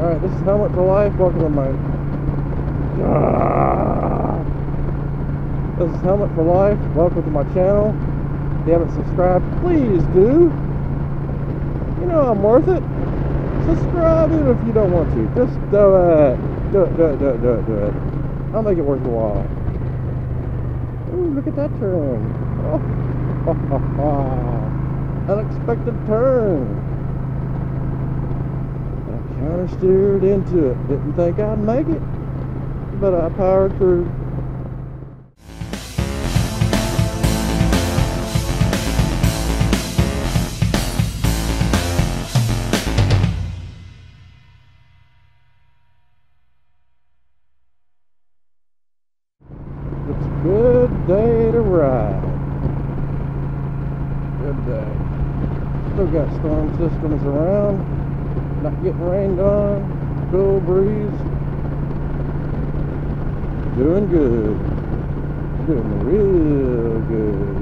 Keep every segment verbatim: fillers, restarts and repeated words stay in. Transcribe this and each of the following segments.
Alright, this is Helmet for Life. Welcome to my... Ah. This is Helmet for Life. Welcome to my channel. If you haven't subscribed, please do. You know I'm worth it. Subscribe even if you don't want to. Just do it. Do it, do it, do it, do it, do it. I'll make it worth your while. Ooh, look at that turn. Oh, ha, ha, ha. Unexpected turn. Counter steered into it. Didn't think I'd make it, but I powered through. It's a good day to ride. Good day. Still got storm systems around. Not getting rained on, cool breeze, doing good, doing real good.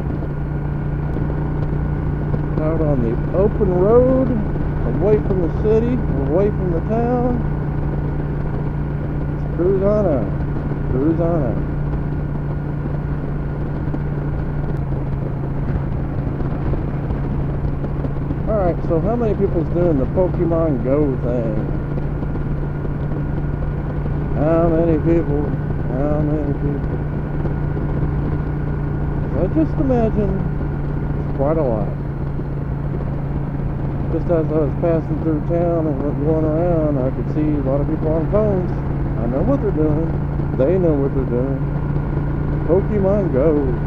Out on the open road, away from the city, away from the town. Just cruise on out, cruise on out. Alright, so how many people's doing the Pokemon Go thing? How many people? How many people? I just imagine it's quite a lot. Just as I was passing through town and going around, I could see a lot of people on phones. I know what they're doing. They know what they're doing. Pokemon Go.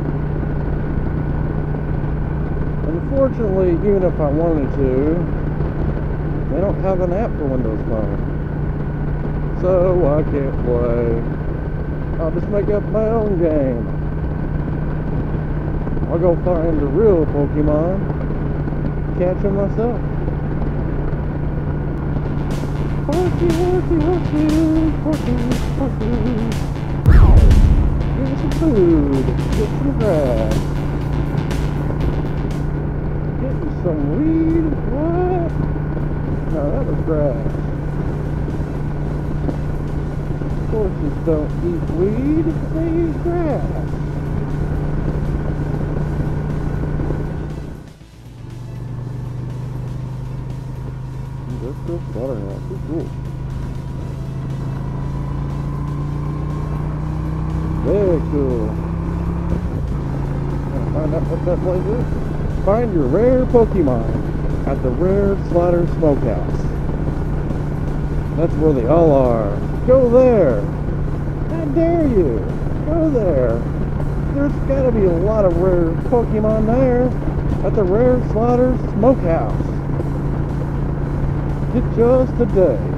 Unfortunately, even if I wanted to, they don't have an app for Windows Phone. So I can't play. I'll just make up my own game. I'll go find the real Pokemon, catch them myself. Horsey, horsey, horsey, horsey, horsey. Give me some food, get some grass. Some weed? What? No, that was grass. Horses don't eat weed, they eat grass. Industrial slaughterhouse, pretty cool. Very cool. Gonna find out what that place is. Find your rare Pokemon at the Rare Slaughter Smokehouse. That's where they all are. Go there! I dare you! Go there! There's gotta be a lot of rare Pokemon there at the Rare Slaughter Smokehouse. Get yours today.